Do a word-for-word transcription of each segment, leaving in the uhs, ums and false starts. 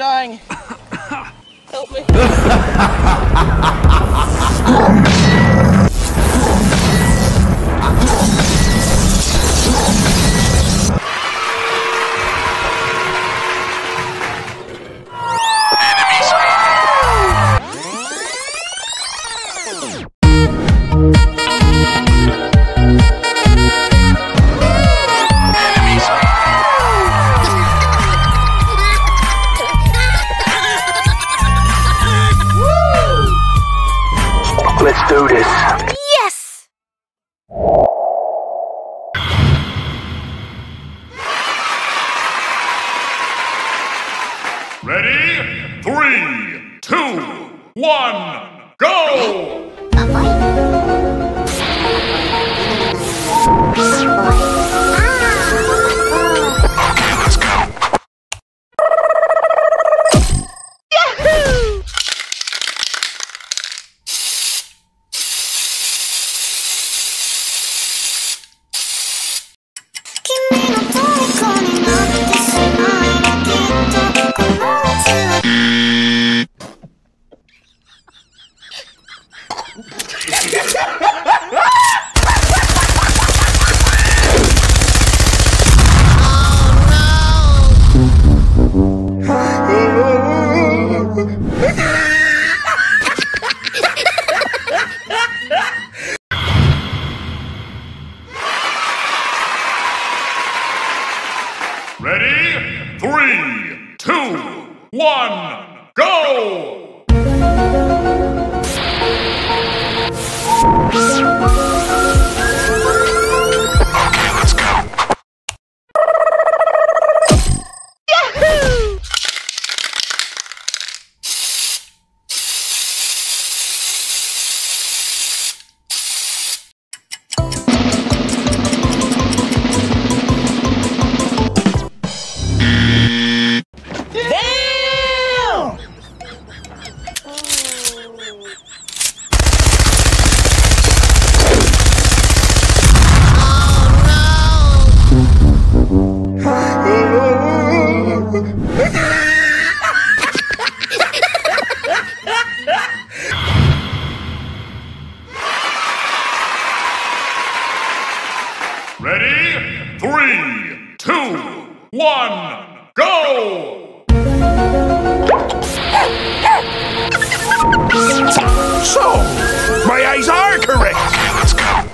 dying. Help me. Let's do this. Yes! Ready? Three, two, one, go! Ready? Three, two, one, go! Ready? Three, two, one, go! So, my eyes are correct. Let's go.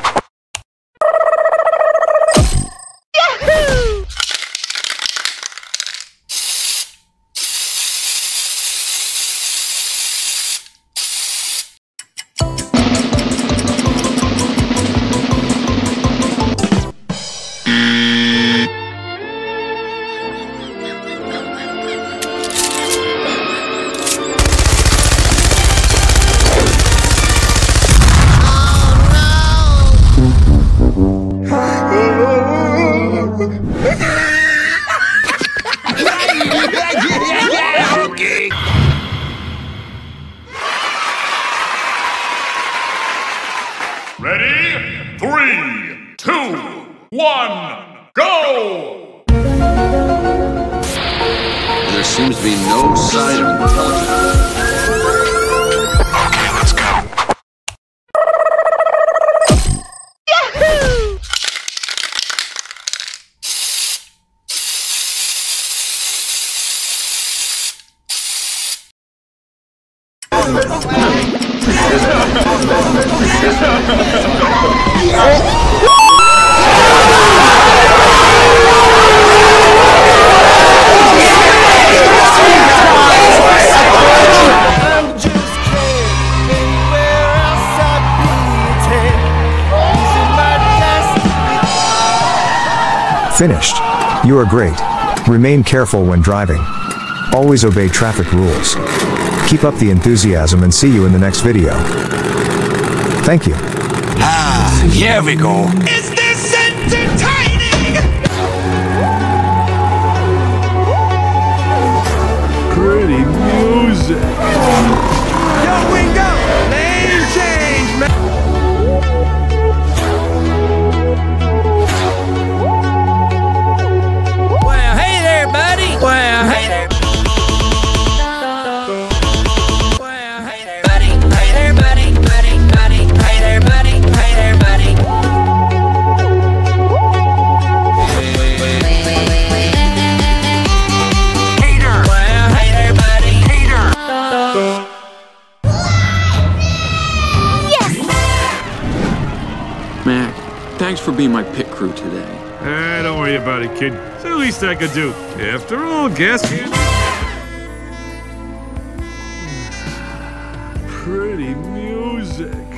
Okay. Ready? Three, two, one, go! There seems to be no sign of intelligence. Let's go. Finished. You are great. Remain careful when driving. Always obey traffic rules. Keep up the enthusiasm and see you in the next video. Thank you. Ah, here we go. Is this entertaining? Pretty music. Yo, we go. Lane change, man. Well, hey there, buddy. Well, hey there. Thanks for being my pit crew today. Ah, don't worry about it, kid. It's the least I could do. After all, gas can... Pretty music.